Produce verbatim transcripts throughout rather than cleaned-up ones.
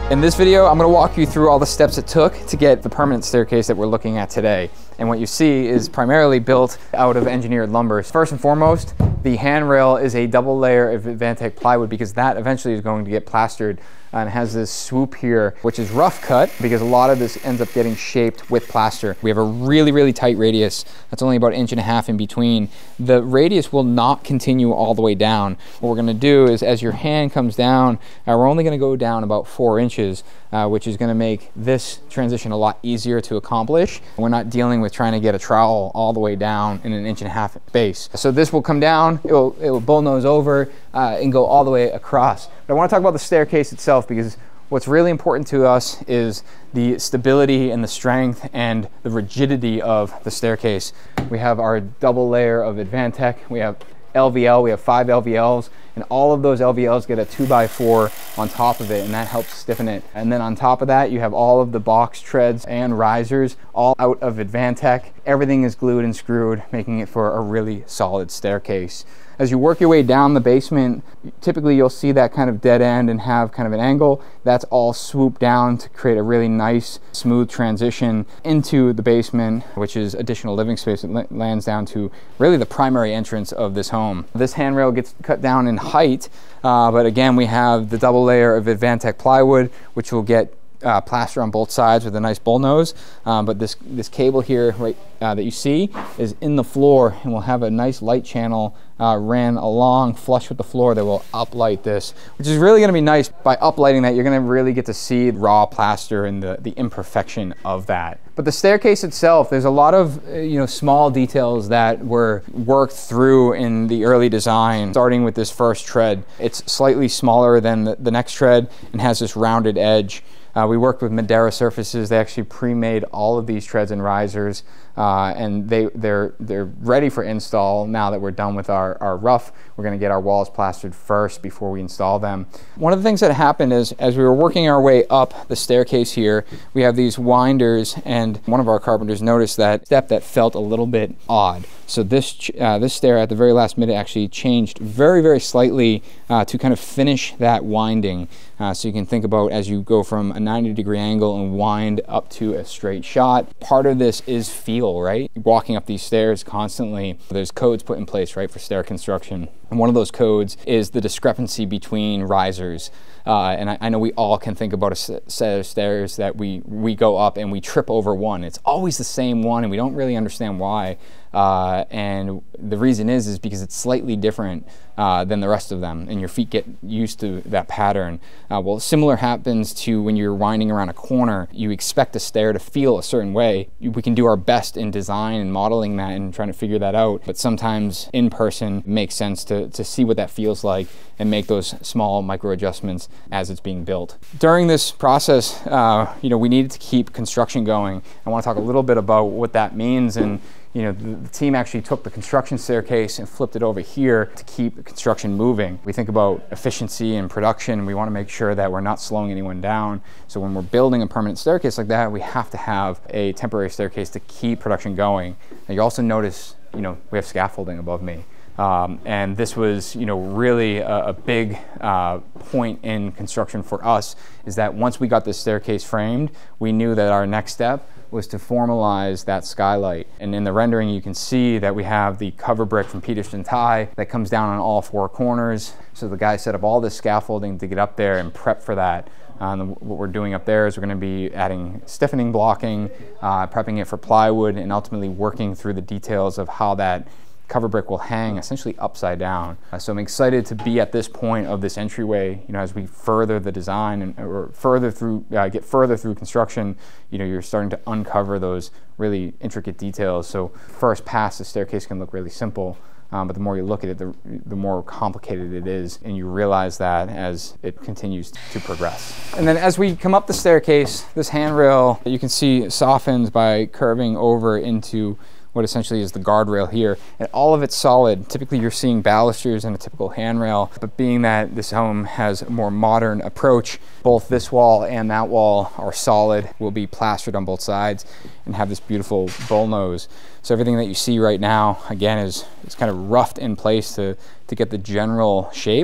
In this video, I'm gonna walk you through all the steps it took to get the permanent staircase that we're looking at today. And what you see is primarily built out of engineered lumber. First and foremost, the handrail is a double layer of Advantech plywood because that eventually is going to get plastered and has this swoop here, which is rough cut because a lot of this ends up getting shaped with plaster. We have a really, really tight radius. That's only about an inch and a half in between. The radius will not continue all the way down. What we're gonna do is as your hand comes down, uh, we're only gonna go down about four inches, uh, which is gonna make this transition a lot easier to accomplish. We're not dealing with trying to get a trowel all the way down in an inch and a half base. So this will come down, it will, it will bullnose over uh, and go all the way across. But I wanna talk about the staircase itself because what's really important to us is the stability and the strength and the rigidity of the staircase. We have our double layer of Advantech, we have L V L, we have five L V Ls, and all of those L V Ls get a two by four on top of it, and that helps stiffen it. And then on top of that, you have all of the box treads and risers, all out of Advantech. Everything is glued and screwed, making it for a really solid staircase. As you work your way down the basement, typically you'll see that kind of dead end and have kind of an angle. That's all swooped down to create a really nice, smooth transition into the basement, which is additional living space. It lands down to really the primary entrance of this home. This handrail gets cut down in height, uh, but again, we have the double layer of Advantech plywood, which will get Uh, plaster on both sides with a nice bullnose, um, but this this cable here right uh, that you see is in the floor, and we'll have a nice light channel uh, ran along flush with the floor that will uplight this, which is really going to be nice. By uplighting that, you're going to really get to see raw plaster and the, the imperfection of that. But the staircase itself, there's a lot of uh, you know small details that were worked through in the early design, starting with this first tread. It's slightly smaller than the, the next tread and has this rounded edge. Uh, we worked with Madeira surfaces. They actually pre-made all of these treads and risers, uh, and they, they're, they're ready for install now that we're done with our, our rough. We're gonna get our walls plastered first before we install them. One of the things that happened is, as we were working our way up the staircase here, we have these winders, and one of our carpenters noticed that step that felt a little bit odd. So this, uh, this stair at the very last minute actually changed very, very slightly uh, to kind of finish that winding. Uh, so you can think about as you go from a ninety degree angle and wind up to a straight shot. Part of this is feel, right? Walking up these stairs constantly, there's codes put in place, right, for stair construction. And one of those codes is the discrepancy between risers. Uh, and I, I know we all can think about a set of stairs that we, we go up and we trip over one. It's always the same one and we don't really understand why. Uh, and the reason is, is because it's slightly different uh, than the rest of them and your feet get used to that pattern. Uh, well, similar happens to when you're winding around a corner. You expect a stair to feel a certain way. We can do our best in design and modeling that and trying to figure that out, but sometimes in person makes sense to, to see what that feels like and make those small micro adjustments as it's being built. During this process, uh, you know, we needed to keep construction going. I want to talk a little bit about what that means. And you know, the, the team actually took the construction staircase and flipped it over here to keep construction moving. We think about efficiency and production. We want to make sure that we're not slowing anyone down. So when we're building a permanent staircase like that, we have to have a temporary staircase to keep production going. Now you also notice, you know, we have scaffolding above me. Um, and this was, you know, really a, a big uh, point in construction for us, is that once we got this staircase framed, we knew that our next step was to formalize that skylight. And in the rendering, you can see that we have the cover brick from Peterson tie that comes down on all four corners. So the guy set up all this scaffolding to get up there and prep for that. Um, what we're doing up there is we're going to be adding stiffening blocking, uh, prepping it for plywood, and ultimately working through the details of how that cover brick will hang essentially upside down. Uh, so I'm excited to be at this point of this entryway. You know, as we further the design and or further through, uh, get further through construction, you know, you're starting to uncover those really intricate details. So first pass, the staircase can look really simple, um, but the more you look at it, the, the more complicated it is, and you realize that as it continues to progress. And then as we come up the staircase, this handrail, you can see softens by curving over into what essentially is the guardrail here, and all of it's solid. Typically you're seeing balusters in a typical handrail, but being that this home has a more modern approach, both this wall and that wall are solid, will be plastered on both sides, and have this beautiful bullnose. So everything that you see right now, again, is, is kind of roughed in place to, to get the general shape.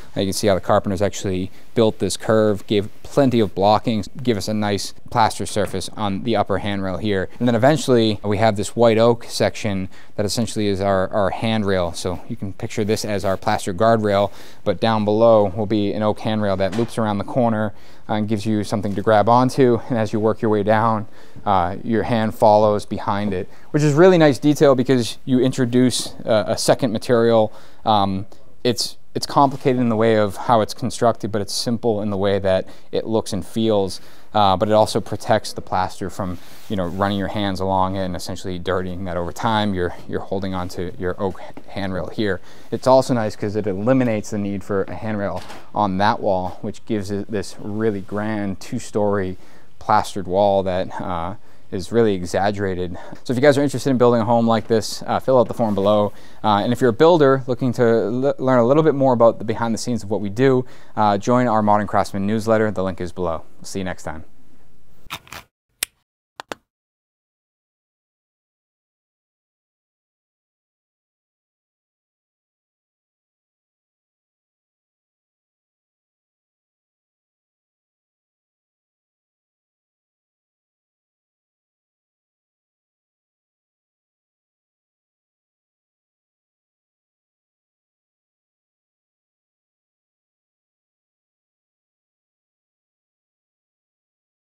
Uh, you can see how the carpenters actually built this curve, gave plenty of blockings, give us a nice plaster surface on the upper handrail here. And then eventually we have this white oak section that essentially is our, our handrail. So you can picture this as our plaster guardrail, but down below will be an oak handrail that loops around the corner and gives you something to grab onto. And as you work your way down, uh, your hand follows behind it, which is really nice detail because you introduce a, a second material. Um, it's It's complicated in the way of how it's constructed, but it's simple in the way that it looks and feels. Uh, but it also protects the plaster from, you know, running your hands along it and essentially dirtying that over time. You're you're holding onto your oak handrail here. It's also nice because it eliminates the need for a handrail on that wall, which gives it this really grand two-story plastered wall that uh, is really exaggerated. So if you guys are interested in building a home like this, uh, fill out the form below. Uh, and if you're a builder looking to learn a little bit more about the behind the scenes of what we do, uh, join our Modern Craftsman newsletter. The link is below. We'll see you next time.